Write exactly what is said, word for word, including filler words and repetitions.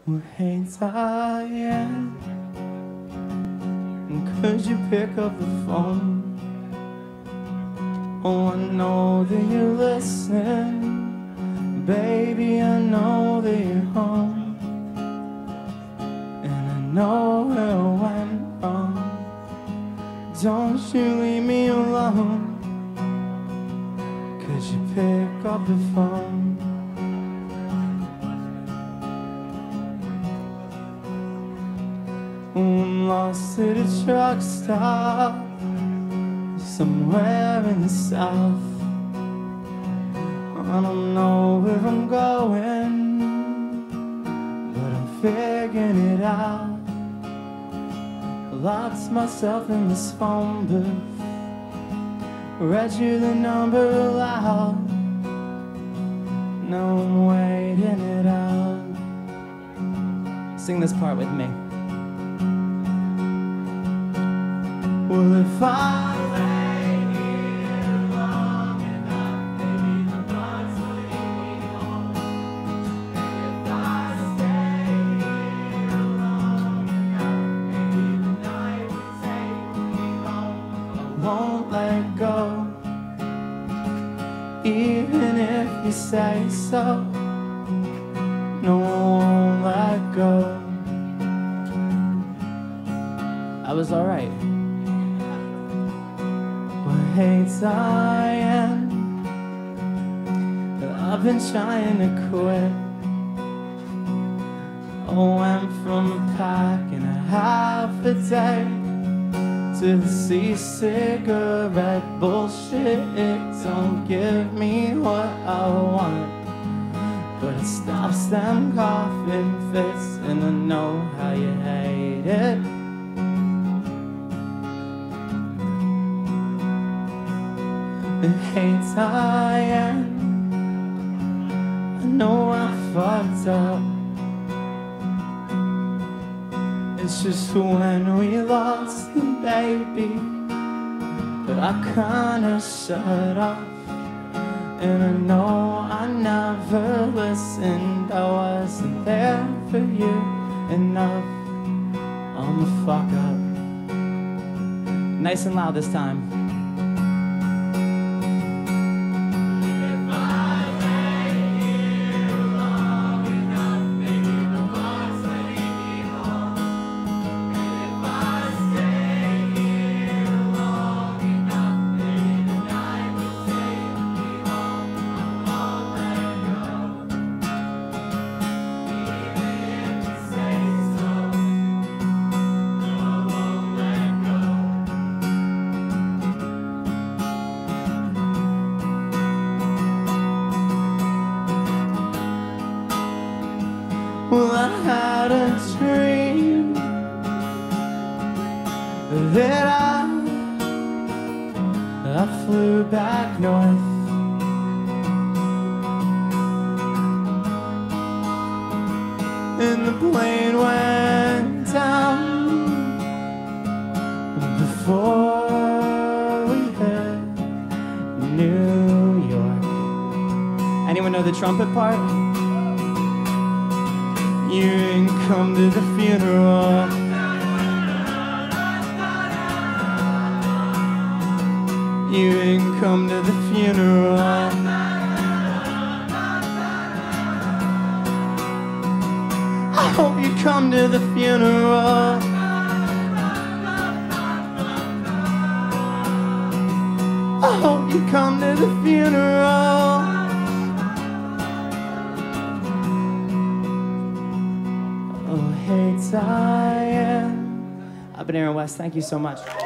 Oh, hey, Diane, could you pick up the phone? Oh, I know that you're listening, baby, I know that you're home, and I know where I went wrong. Don't you leave me alone. Could you pick up the phone? I'm lost at a truck stop somewhere in the south. I don't know where I'm going, but I'm figuring it out. I locked myself in this phone booth, read you the number aloud. Now I'm waiting it out. Sing this part with me. Well, if I lay here long enough, maybe the bugs will leave me home. And if I stay here long enough, maybe the night will take me home. I won't let go, even if you say so. No, I won't let go. I was alright. Hey, Diane, I've been trying to quit. Oh, went from a pack and a half a day to this e-cigarette bullshit. It don't give me what I want, but it stops them coughing fits, and I know how you hate it. Hey, Diane, I know I fucked up. It's just when we lost the baby that I kinda shut up. And I know I never listened, I wasn't there for you enough. I'm a fuck up. Nice and loud this time. Well, I had a dream that I, I flew back north. And the plane went down before we hit New York. Anyone know the trumpet part? You didn't come to the funeral. You didn't come to the funeral. I hope you come to the funeral. I hope you come to the funeral. Oh, hey, Diane. I've been Aaron West. Thank you so much.